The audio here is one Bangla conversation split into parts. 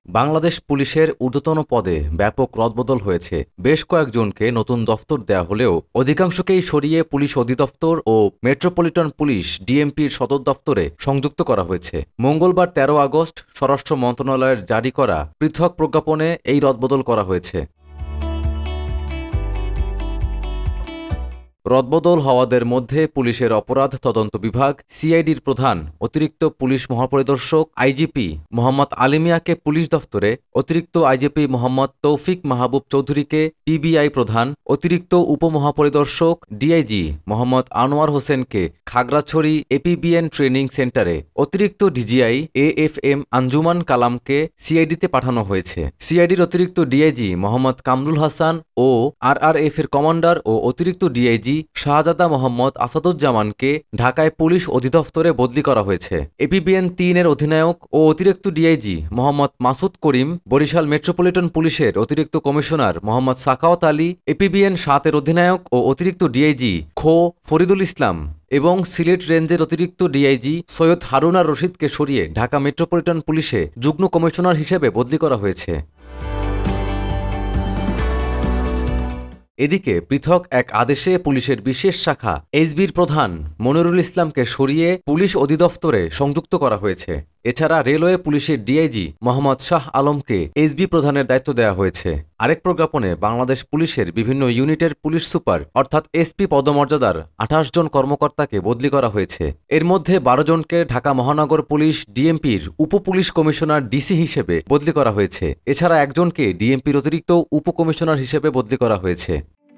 বাংলাদেশ পুলিশের ঊর্ধ্বতন পদে ব্যাপক রদবদল হয়েছে। বেশ কয়েকজনকে নতুন দফতর দেয়া হলেও অধিকাংশকেই সরিয়ে পুলিশ অধিদপ্তর ও মেট্রোপলিটন পুলিশ ডিএমপির সদর দফতরে সংযুক্ত করা হয়েছে। মঙ্গলবার ১৩ আগস্ট স্বরাষ্ট্র মন্ত্রণালয়ের জারি করা পৃথক প্রজ্ঞাপনে এই রদবদল করা হয়েছে। রদবদল হওয়াদের মধ্যে পুলিশের অপরাধ তদন্ত বিভাগ সিআইডির প্রধান অতিরিক্ত পুলিশ মহাপরিদর্শক আইজিপি মোহাম্মদ আলী মিয়াকে পুলিশ দফতরে, অতিরিক্ত আইজিপি মোহাম্মদ তৌফিক মাহবুব চৌধুরীকে পিবিআই প্রধান, অতিরিক্ত উপমহাপরিদর্শক ডিআইজি মোহাম্মদ আনোয়ার হোসেনকে খাগড়াছড়ি এপিবিএন ট্রেনিং সেন্টারে, অতিরিক্ত ডিজিআই এএফএম আঞ্জুমান কালামকে সিআইডিতে পাঠানো হয়েছে। সিআইডির অতিরিক্ত ডিআইজি মোহাম্মদ কামরুল হাসান ও আরআরএফ এর কমান্ডার ও অতিরিক্ত ডিআইজি শাহজাদা মোহাম্মদ আসাদুজ্জামানকে ঢাকায় পুলিশ অধিদপ্তরে বদলি করা হয়েছে। এপিবিএন ৩ এর অধিনায়ক ও অতিরিক্ত ডিআইজি মোহাম্মদ মাসুদ করিম, বরিশাল মেট্রোপলিটন পুলিশের অতিরিক্ত কমিশনার মোহাম্মদ সাখাওয়াত আলী, এপিবিএন ৭ এর অধিনায়ক ও অতিরিক্ত ডিআইজি খো ফরিদুল ইসলাম এবং সিলেট রেঞ্জের অতিরিক্ত ডিআইজি সৈয়দ হারুনা রশিদকে সরিয়ে ঢাকা মেট্রোপলিটন পুলিশে যুগ্ম কমিশনার হিসেবে বদলি করা হয়েছে। এদিকে পৃথক এক আদেশে পুলিশের বিশেষ শাখা এসবির প্রধান মনিরুল ইসলামকে সরিয়ে পুলিশ অধিদপ্তরে সংযুক্ত করা হয়েছে। এছাড়া রেলওয়ে পুলিশের ডিআইজি মোহাম্মদ শাহ আলমকে এসবি প্রধানের দায়িত্ব দেওয়া হয়েছে। আরেক প্রজ্ঞাপনে বাংলাদেশ পুলিশের বিভিন্ন ইউনিটের পুলিশ সুপার অর্থাৎ এসপি পদমর্যাদার ২৮ জন কর্মকর্তাকে বদলি করা হয়েছে। এর মধ্যে ১২ জনকে ঢাকা মহানগর পুলিশ ডিএমপির উপ পুলিশ কমিশনার ডিসি হিসেবে বদলি করা হয়েছে। এছাড়া একজনকে ডিএমপির অতিরিক্ত উপকমিশনার হিসেবে বদলি করা হয়েছে।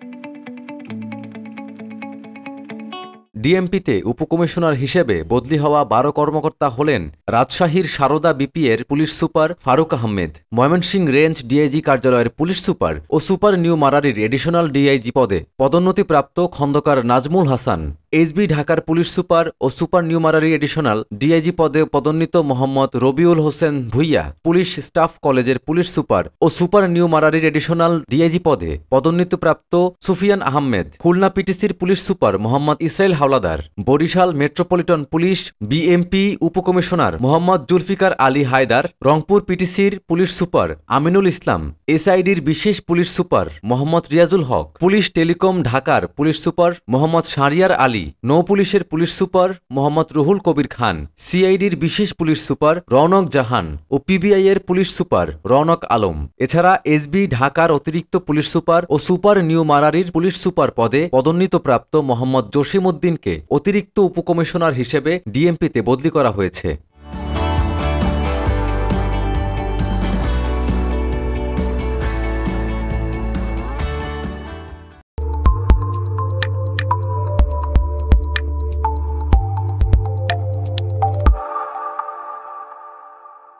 ডিএমপিতে উপকমিশনার হিসেবে বদলি হওয়া ১২ কর্মকর্তা হলেন রাজশাহীর সারদা বিপিএর police super Faruk Ahmed, Mymensingh range DIG কার্যালয়ের পুলিশ সুপার ও সুপার নিউ মারারির এডিশনাল ডিআইজি পদে পদোন্নতিপ্রাপ্ত খন্দকার নাজমুল হাসান, এসবি ঢাকার পুলিশ সুপার ও সুপার নিউ মারারি এডিশনাল ডিআইজি পদে পদোন্নীত মোহাম্মদ রবিউল হোসেন ভুইয়া, পুলিশ স্টাফ কলেজের পুলিশ সুপার ও সুপার নিউ মারারির এডিশনাল ডিআইজি পদে পদোন্নীতপ্রাপ্ত সুফিয়ান আহমেদ, খুলনা পিটিসির police super Mohammad Israil Howlader, Barishal metropolitan police BMP উপকমিশনার Mohammad Zulfikar Ali Haider, Rangpur পিটিসির পুলিশ সুপার আমিনুল ইসলাম, এসআইডির বিশেষ police super Mohammad Riazul Haque, police telecom ঢাকার পুলিশ সুপার মোহাম্মদ শাহরিয়ার আলী, নৌ পুলিশের পুলিশ সুপার মোহাম্মদ রুহুল কবির খান, সিআইডির বিশেষ পুলিশ সুপার রওনক জাহান ও পিবিআই এর পুলিশ সুপার রওনক আলম। এছাড়া এসবি ঢাকার অতিরিক্ত পুলিশ সুপার ও সুপার নিউ মারারির পুলিশ সুপার পদে পদোন্নীতপ্রাপ্ত মোহাম্মদ জসিম উদ্দিনকে অতিরিক্ত উপকমিশনার হিসেবে ডিএমপিতে বদলি করা হয়েছে।